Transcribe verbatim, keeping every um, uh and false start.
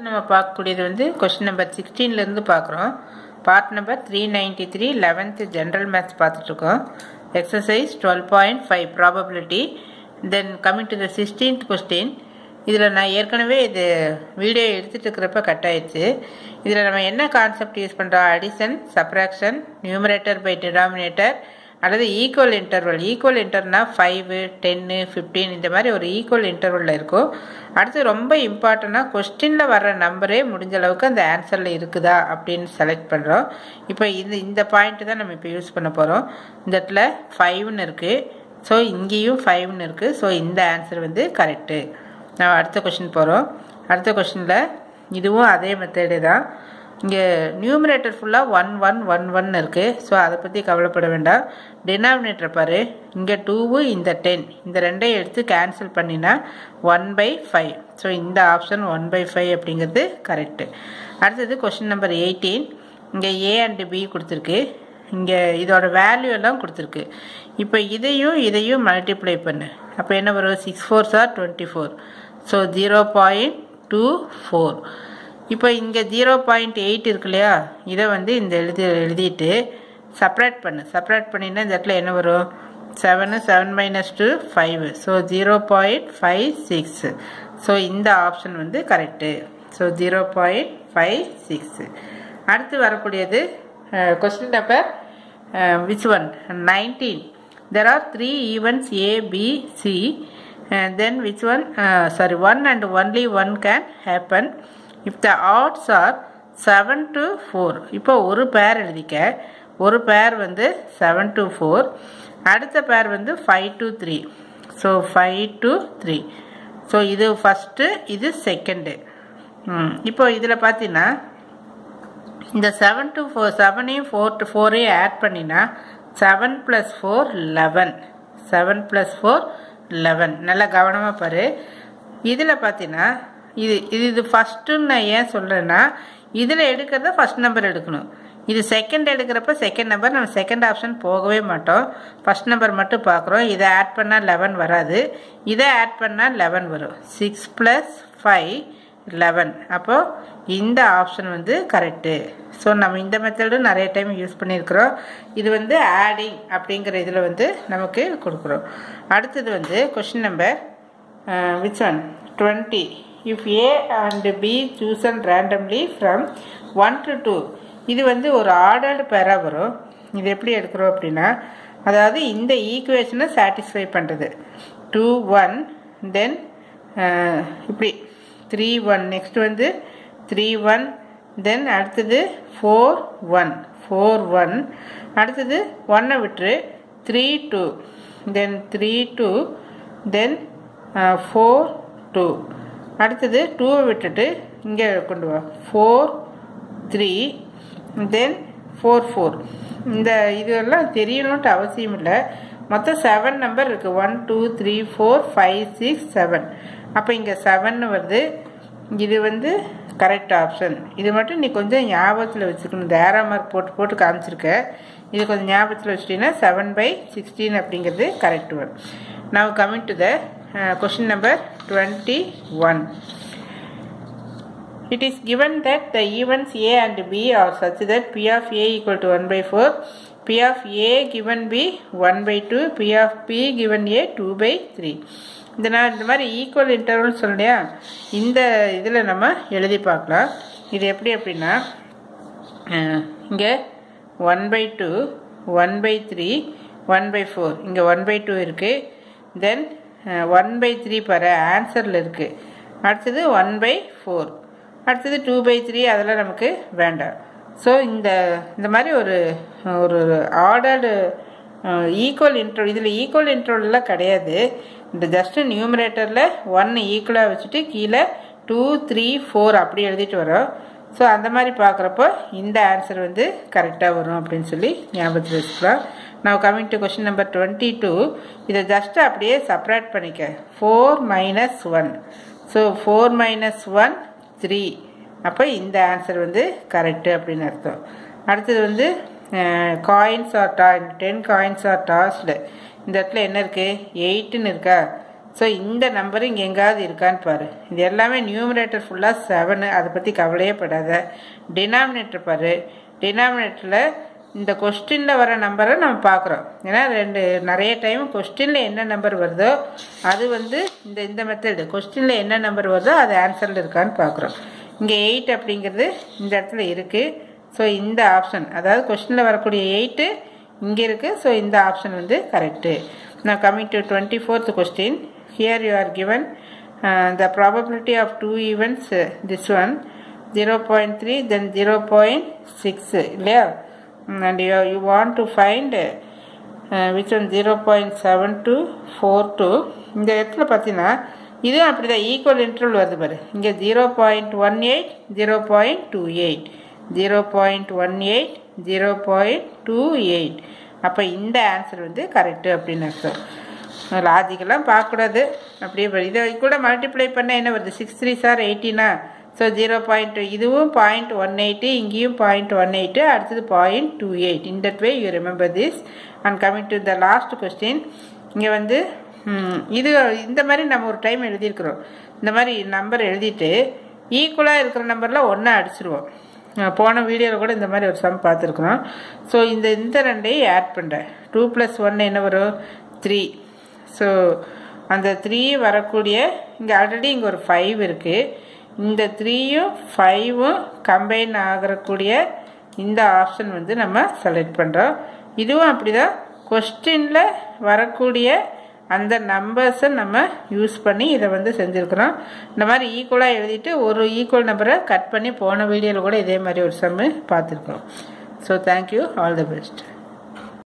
அடுத்து நம்ம பார்க்கக்கூடியது வந்து கொஸ்டின் நம்பர் சிக்ஸ்டீன்லேருந்து பார்க்குறோம். Part number three ninety three eleventh general maths பார்த்துட்ருக்கோம். Exercise twelve point five probability. Then coming to the sixteenth question. இதில் நான் ஏற்கனவே இது வீடியோ எடுத்துகிட்டு இருக்கிறப்ப கட் ஆயிடுச்சு. இதில் நம்ம என்ன கான்செப்ட் யூஸ் பண்ணுறோம்? Addition, subtraction, numerator by denominator அல்லது ஈக்குவல் இன்டர்வல். ஈக்குவல் இன்டர்னா ஃபைவு டென்னு ஃபிஃப்டீன் இந்த மாதிரி ஒரு ஈக்குவல் இன்டர்வலில் இருக்கும். அடுத்து ரொம்ப இம்பார்ட்டண்ட்டாக கொஸ்டினில் வர்ற நம்பரே முடிஞ்ச அளவுக்கு அந்த ஆன்சரில் இருக்குதா அப்படின்னு செலக்ட் பண்ணுறோம். இப்போ இந்த இந்த பாயிண்ட்டு தான் நம்ம இப்போ யூஸ் பண்ண போகிறோம். இந்த இடத்துல ஃபைவ்னு இருக்குது, ஸோ இங்கேயும் ஃபைவ்னு இருக்குது. ஸோ இந்த ஆன்சர் வந்து கரெக்டு. நான் அடுத்த கொஸ்டின் போகிறோம். அடுத்த கொஸ்டினில் இதுவும் அதே மெத்தடு தான். இங்கே நியூமரேட்டர் ஃபுல்லாக ஒன் ஒன் ஒன் ஒன் இருக்குது. ஸோ அதை பற்றி கவலைப்பட வேண்டாம். டினாமினேட்டர் பாரு, இங்கே டூவு இந்த டென் இந்த ரெண்டையும் எடுத்து கேன்சல் பண்ணினா ஒன் பை ஃபைவ். ஸோ இந்த ஆப்ஷன் ஒன் பை ஃபைவ் அப்படிங்கிறது கரெக்டு. அடுத்தது கொஸ்டின் நம்பர் எயிட்டீன். இங்கே ஏ அண்டு பி கொடுத்துருக்கு. இங்கே இதோட வேல்யூ எல்லாம் கொடுத்துருக்கு. இப்போ இதையும் இதையும் மல்டிப்ளை பண்ணு. அப்போ என்ன வரும்? சிக்ஸ் ஃபோர் சார் twenty four. So zero point two four. இப்போ இங்கே ஜீரோ பாயிண்ட் எயிட் இருக்கு இல்லையா, இதை வந்து இந்த எழுதி எழுதிட்டு செப்ரேட் பண்ணு. செப்ரேட் பண்ணினா இந்த இடத்துல என்ன வரும்? Seven seven minus two five. So zero point five six. So இந்த ஆப்ஷன் வந்து correct. So zero point five six. அடுத்து வரக்கூடியது question number which one? Nineteen. There are three events A, B, C. Uh, then which one? Uh, sorry, one and only one can happen if the odds are seven to four. இப்போ ஒரு பேர் எழுதிக்க. ஒரு பேர் வந்து seven to four. அடுத்த pair வந்து five to three. So five to three. So இது ஃபஸ்ட்டு, இது செகண்டு. இப்போ இதில் பார்த்தீங்கன்னா இந்த செவன் to ஃபோர், செவனையும் ஃபோர் to ஃபோரையும் ஆட் பண்ணினா seven plus four eleven. Seven plus four eleven. நல்லா கவனமாக பாரு. இதில் பார்த்தீங்கன்னா இது இது இது ஃபஸ்ட்டுன்னு நான் ஏன் சொல்கிறேன்னா, இதில் எடுக்கிறத ஃபஸ்ட் நம்பர் எடுக்கணும். இது செகண்ட் எடுக்கிறப்ப செகண்ட் நம்பர், நம்ம செகண்ட் ஆப்ஷன் போகவே மாட்டோம். ஃபஸ்ட் நம்பர் மட்டும் பார்க்குறோம். இதை ஆட் பண்ணால் லெவன் வராது, இதை ஆட் பண்ணால் லெவன் வரும். Six plus five eleven. அப்போது இந்த ஆப்ஷன் வந்து கரெக்டு. ஸோ நம்ம இந்த மெத்தடு நிறைய டைம் யூஸ் பண்ணியிருக்கிறோம். இது வந்து ஆடிங் அப்படிங்கிற இதில் வந்து நமக்கு கொடுக்குறோம். அடுத்தது வந்து question number which one? Twenty. If A and B chosen randomly from one to two. இது வந்து ஒரு ஆர்டர்டு பேராக வரும். இது எப்படி எடுக்கிறோம் அப்படின்னா, அதாவது இந்த ஈக்குவேஷனை சாட்டிஸ்ஃபை பண்ணுறது. டூ ஒன், தென் இப்படி த்ரீ ஒன், நெக்ஸ்ட் வந்து த்ரீ ஒன், தென் அடுத்தது ஃபோர் ஒன், ஃபோர் ஒன், அடுத்தது ஒன்னை விட்டுரு three two, then three two, then four two, அடுத்தது டூவை விட்டுட்டு இங்கே கொண்டு வா four three, then four four. இந்த இதெல்லாம் தெரியணுன்ட்டு அவசியம் இல்லை. மொத்தம் செவன் நம்பர் இருக்குது. One two three four five six seven. அப்போ இங்கே செவன் வருது. இது வந்து கரெக்ட் ஆப்ஷன். இது மட்டும் நீ கொஞ்சம் ஞாபகத்தில் வச்சுக்கணும். இந்த ஏரோ மார்க் போட்டு போட்டு காமிச்சிருக்க. இது கொஞ்சம் ஞாபகத்தில் வச்சுட்டீங்கன்னா செவன் பை சிக்ஸ்டீன் அப்படிங்கிறது கரெக்ட் வரும். Now coming to the question number twenty one. It is given that the events A and B are such that P of A equal to one by four, P of A given B one by two, P of P given A two by three. இந்த நான் இந்த மாதிரி equal interval சொல்லியா, இந்த இதில் நம்ம எழுதி பார்க்கலாம். இது எப்படி அப்படின்னா, இங்கே one by two, one by three, one by four, இங்கே ஒன் பை டூ இருக்குது. தென் ஒன் பை த்ரீ பாரு ஆன்சரில் இருக்குது. அடுத்தது ஒன் பை ஃபோர், அடுத்தது டூ பை த்ரீ, அதெல்லாம் நமக்கு வேண்டாம். ஸோ இந்த இந்த மாதிரி ஒரு ஒரு ஆர்டர்டு ஈக்குவல் இன்ட்ரோ, இதில் ஈக்குவல் இன்ட்ரோலாம் கிடையாது. இந்த ஜஸ்ட்டு நியூமரேட்டரில் ஒன் ஈக்குவலாக வச்சுட்டு கீழே டூ த்ரீ ஃபோர் அப்படி எழுதிட்டு வரோம். ஸோ அந்த மாதிரி பார்க்குறப்போ இந்த ஆன்சர் வந்து கரெக்டாக வரும் அப்படின்னு சொல்லி ஞாபகத்தில் வச்சுக்கலாம். நான் coming to question number twenty two. இதை ஜஸ்ட்டு அப்படியே செப்ரேட் பண்ணிக்க. Four minus one. So four minus one three. அப்போ இந்த ஆன்சர் வந்து கரெக்டு அப்படின்னு அர்த்தம். அடுத்தது வந்து காயின்ஸ் ஆர் டா டென் காயின்ஸ் ஆர் டாஸ்டு. இந்த இடத்துல என்ன இருக்குது? எயிட்டுன்னு இருக்கா. ஸோ இந்த நம்பர் இங்கே எங்காவது இருக்கான்னு பாரு. இது எல்லாமே நியூமரேட்டர் ஃபுல்லாக செவனு, அதை பற்றி கவலையே படாத. டினாமினேட்டர் பாரு, டினாமினேட்டரில் இந்த கொஸ்டினில் வர நம்பரை நம்ம பார்க்குறோம். ஏன்னா ரெண்டு நிறைய டைம் கொஸ்டினில் என்ன நம்பர் வருதோ அது வந்து இந்த இந்த மெத்தடு கொஸ்டினில் என்ன நம்பர் வருதோ அது ஆன்சரில் இருக்கான்னு பார்க்குறோம். இங்கே எயிட் அப்படிங்கிறது இந்த இடத்துல இருக்குது. ஸோ இந்த ஆப்ஷன், அதாவது கொஸ்டினில் வரக்கூடிய எயிட்டு இங்கே இருக்குது. ஸோ இந்த ஆப்ஷன் வந்து கரெக்டு. நான் coming to twenty fourth question. Here you are given the probability of two events, this one zero point three then zero point six இல்லையா? And you, you want to find uh, which one zero point seven two four two. இந்த இடத்துல பார்த்தீங்கன்னா இதுவும் அப்படி தான் equal interval வருது பாரு. இங்கே zero point one eight zero point two eight zero point one eight zero point two eight அப்போ இந்த ஆன்சர் வந்து கரெக்டு அப்படின்னு அர்த்தம். லாஜிக்கெல்லாம் பார்க்கக்கூடாது. அப்படியே இதை கூட மல்டிப்ளை பண்ண என்ன வருது? சிக்ஸ் த்ரீ சார் எயிட்டினா. ஸோ ஜீரோ பாயிண்ட் இதுவும் பாயிண்ட் ஒன் எயிட்டு, இங்கேயும் பாயிண்ட் ஒன் எயிட்டு, அடுத்தது point two eight. In that way you remember this. And coming to the last question. இங்கே வந்து இது இந்த மாதிரி நம்ம ஒரு டைம் எழுதியிருக்கிறோம். இந்த மாதிரி நம்பர் எழுதிட்டு ஈக்குவலாக இருக்கிற நம்பரில் ஒன்றா அடிச்சிருவோம். போன வீடியோவில் கூட இந்த மாதிரி ஒரு சம் பார்த்துருக்குறோம். ஸோ இந்த இந்த ரெண்டையும் ஆட் பண்ணுறேன். டூ ப்ளஸ் ஒன்று என்ன வரும்? த்ரீ. ஸோ அந்த த்ரீ வரக்கூடிய இங்கே ஆல்ரெடி இங்கே ஒரு ஃபைவ் இருக்குது. இந்த த்ரீயும் ஃபைவும் கம்பைன் ஆகக்கூடிய இந்த ஆப்ஷன் வந்து நம்ம செலக்ட் பண்ணுறோம். இதுவும் அப்படி தான் கொஸ்டினில் வரக்கூடிய அந்த நம்பர்ஸை நம்ம யூஸ் பண்ணி இதை வந்து செஞ்சுருக்குறோம். இந்த மாதிரி ஈக்குவலாக எழுதிட்டு ஒரு ஈக்குவல் நம்பரை கட் பண்ணி போன வீடியோவில் கூட இதே மாதிரி ஒரு சம்மு பார்த்துருக்குறோம். So thank you, all the best.